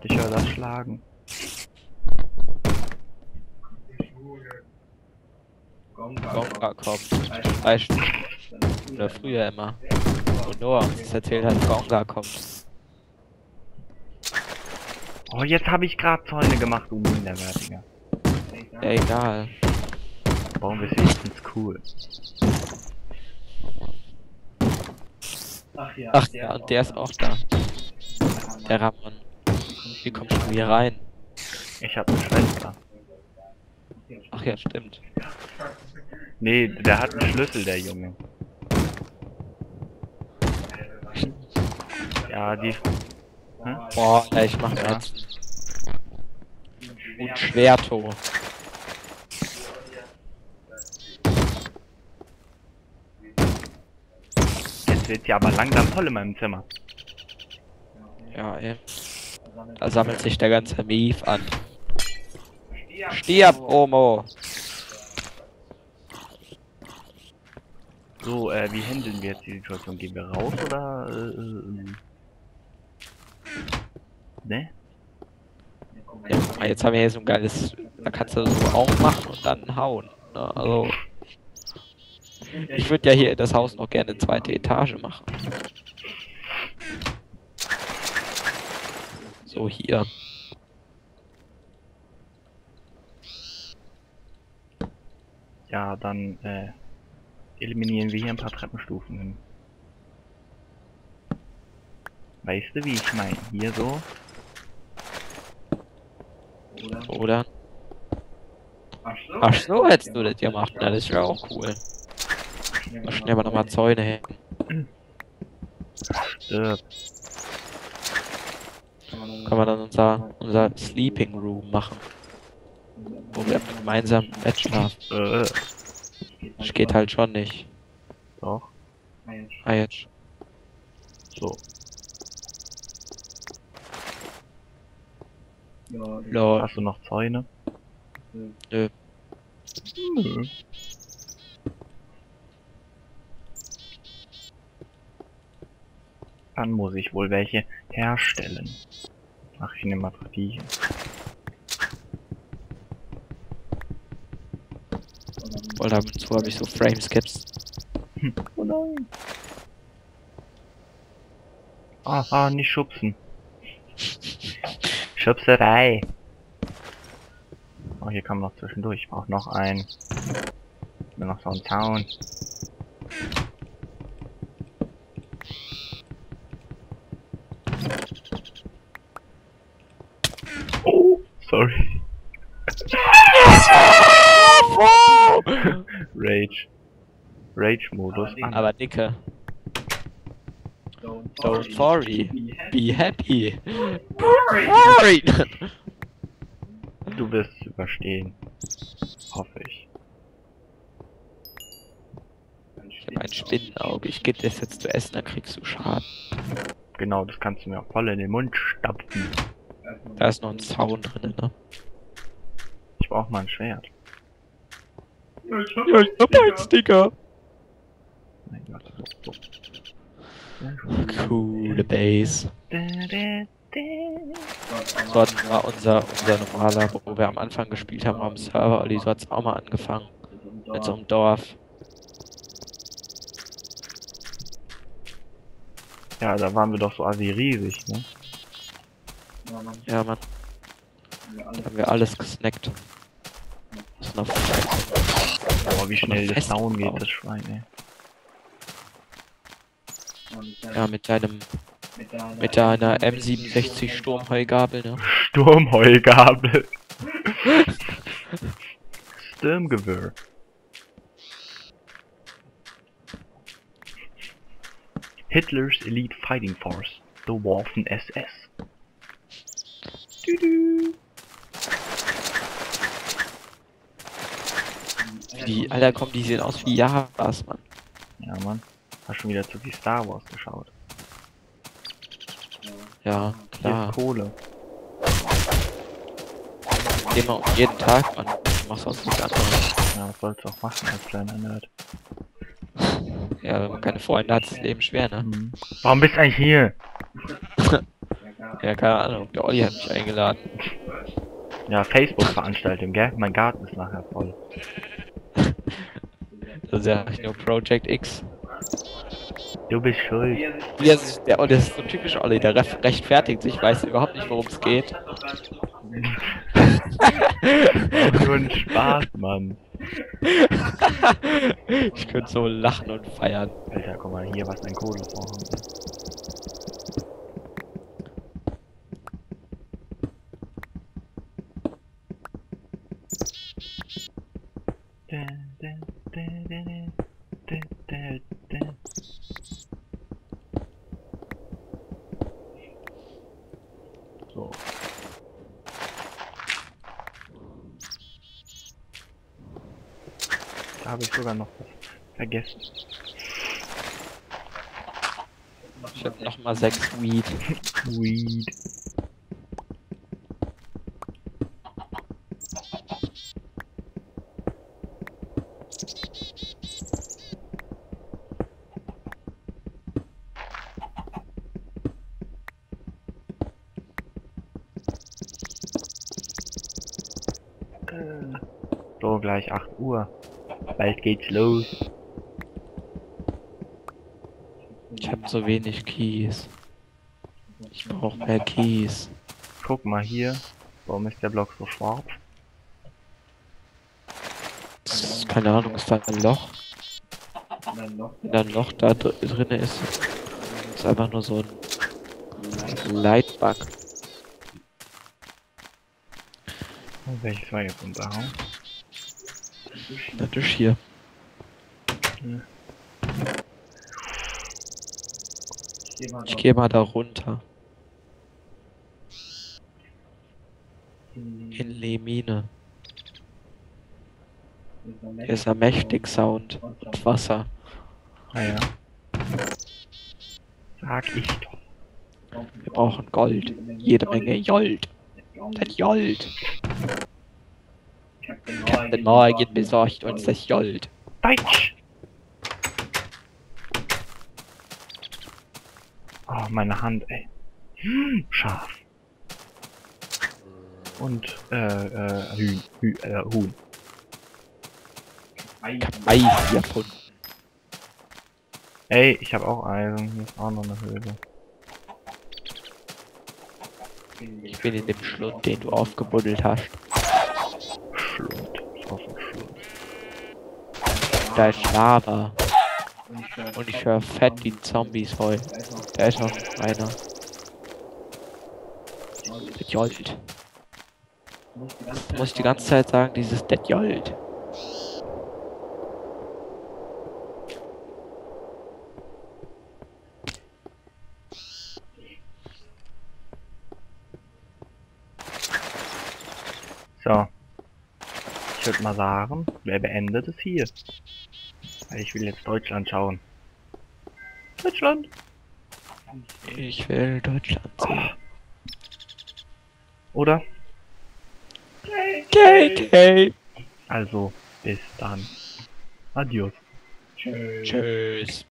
Warte, ich höre das Schlagen. Gonga kommt. Weißt du, oder früher immer. Und Noah uns erzählt hat, Gonga kommt. Oh, jetzt habe ich gerade Zäune gemacht, du Minderwertiger. Ja, egal. Warum bist du wenigstens cool? Ach ja, und der ist auch da. Der Ramon. Wie kommst du hier rein? Ich habe eine Schwester. Ach ja, stimmt. Nee, der hat einen Schlüssel, der Junge. Ja, die... Hä? Boah, ey, ich mach mir Ja. jetzt ein Schwerto. Jetzt wird's ja aber langsam voll in meinem Zimmer. Ja, ey. Da sammelt sich der ganze Mief an. Stirb, Omo! So, wie handeln wir jetzt die Situation? Gehen wir raus oder... Ne? Ja, guck mal, jetzt haben wir hier so ein geiles... Da kannst du so aufmachen und dann hauen. Ne? Also... Ich würde ja hier das Haus noch gerne zweite Etage machen. So, hier. Ja, dann, eliminieren wir hier ein paar Treppenstufen hin. Weißt du, wie ich meine? Hier so. Oder? Ach so, hättest du das gemacht. Na, das wäre auch cool. Mal schnell mal nochmal Zäune hängen. Stirb. Können wir dann unser Sleeping Room machen. Wo wir gemeinsam im Bett schlafen. Das geht halt schon nicht. Doch. Ah, jetzt. So. Lol. Hast du noch Zäune? Nö. Nö. Dann muss ich wohl welche herstellen. Ach, ich nehme mal die hier. Weil ab und zu habe ich so Frameskips. Oh nein. Ah, nicht schubsen. Schubserei. Oh, hier kann man noch zwischendurch. Ich brauche noch einen. Nur noch so einen Zaun. Oh, sorry. Rage. Rage-Modus an. Aber dicke. Don't worry. Be happy. Worry. Du wirst es überstehen. Hoffe ich. Ich hab ein Spinnenauge. Ich gebe dir das jetzt zu essen, dann kriegst du Schaden. Genau, das kannst du mir auch voll in den Mund stapfen. Da ist noch ein Zaun drin, ne? Ich brauch mal ein Schwert. Ja, ich hab einen Sticker. Mein Gott, so. Coole Base. So hatten wir unser normaler, wo wir am Anfang gespielt haben, am Server. Olli, so hat's auch mal angefangen. Mit so einem Dorf. Ja, da waren wir doch so assi riesig, ne? Ja, Mann. Da haben wir alles gesnackt. Ist noch Aber wie schnell das fest down geht, gebaut. das Schwein, ey. Ja, mit deiner M67 Sturmheugabel, ne? Sturmheugabel. Sturmgewehr. Hitler's Elite Fighting Force. The Waffen SS. Alter, komm, die sehen aus wie Javas, Mann. Ja, Mann. Hast schon wieder zu viel Star Wars geschaut. Ja, Hier klar. ist Kohle. Immer und jeden Tag, Mann. Du machst sonst nichts anderes. Ja, was sollst du auch machen als kleiner Nerd? Ja, wenn man keine Freunde hat, ist das Leben schwer, ne? Warum bist du eigentlich hier? Ja, keine Ahnung, der Olli hat mich eingeladen. Ja, Facebook-Veranstaltung, gell? Mein Garten ist nachher voll. Das ist ja nur Project X. Du bist schuld. Der Olli, das ist so typisch Olli, der rechtfertigt sich, weiß überhaupt nicht, worum es geht. War nur ein Spaß, Mann. Ich könnte so lachen und feiern. Alter, guck mal hier, was ein Kohlevorhang ist. So. Da habe ich sogar noch was vergessen. Ich hab nochmal 6 Weed. Weed. So, gleich 8 Uhr. Bald geht's los. Ich hab so wenig Keys. Ich brauch mehr Keys. Guck mal hier. Warum ist der Block so schwarz? Keine Ahnung, ist da ein Loch? Wenn da ein Loch da drin ist einfach nur so ein Lightbug. Welches war jetzt unser Haus? Das ist hier. Ich gehe mal da runter. In Lemine. Hier ist ein mächtig Sound und Wasser. Naja. Sag ich doch. Wir brauchen Gold. Jede Menge Gold. Das Gold. Captain Morgan besorgt uns das Gold. Deutsch! Oh, meine Hand, ey. Scharf. Und, Huhn. Kawaii davon. Ey, ich habe auch Eisen. Hier ist auch noch eine Höhle. Ich bin in dem Schlund, den du aufgebuddelt hast. Schlund. Ich hoffe Schlund. Da ist Lava. Und ich höre fett die Zombies heulen. Da ist noch einer. Das Gold. Du musst die ganze Zeit sagen, dieses Dead Gold. So. Ich würde mal sagen, wer beendet es hier? Weil ich will jetzt Deutschland schauen. Deutschland! Ich will Deutschland sehen. Oder? KK. Also, bis dann. Adios. Tschüss.